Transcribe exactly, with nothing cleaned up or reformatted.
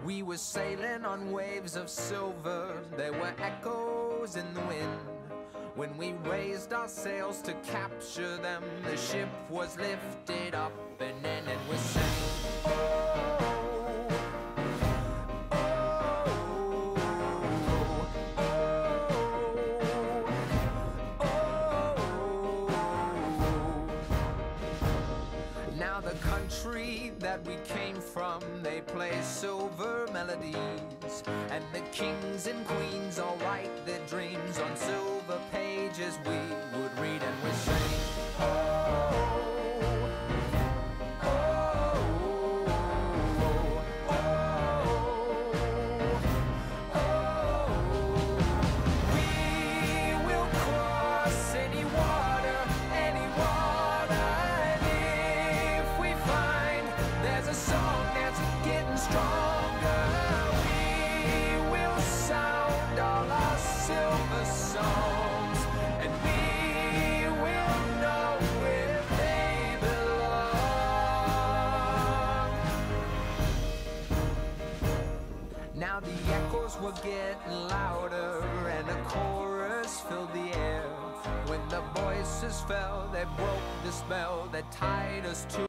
We were sailing on waves of silver, there were echoes in the wind. When we raised our sails to capture them, the ship was lifted up and in, and we sang, oh, oh, oh, oh. Now the country that we came from, they play silver melodies, and the kings and queens all write their dreams on silver pages we would read, and we sing, oh, oh, oh, oh, oh. We will cross any water, any water, and if we find there's a song that's getting stronger, we will sound all our silver songs, and we will know where they belong. Now the echoes were getting louder, and a chorus filled the air. When the voices fell, they broke the spell that tied us to